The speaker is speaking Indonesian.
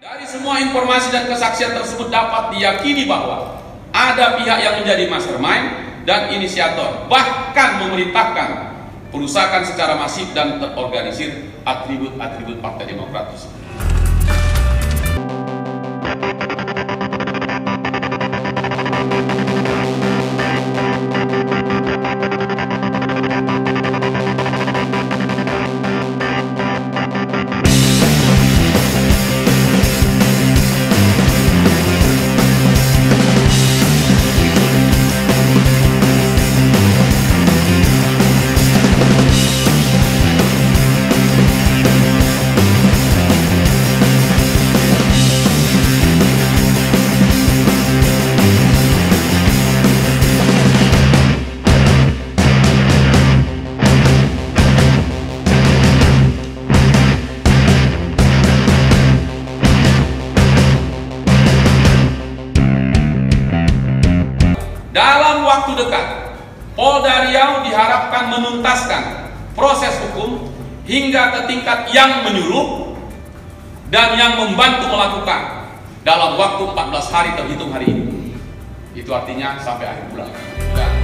Dari semua informasi dan kesaksian tersebut dapat diyakini bahwa ada pihak yang menjadi mastermind dan inisiator, bahkan memerintahkan perusahaan secara masif dan terorganisir atribut-atribut Partai Demokrat tersebut. Dalam waktu dekat, Polda Riau diharapkan menuntaskan proses hukum hingga ke tingkat yang menyuruh dan yang membantu melakukan dalam waktu 14 hari terhitung hari ini. Itu artinya sampai akhir bulan.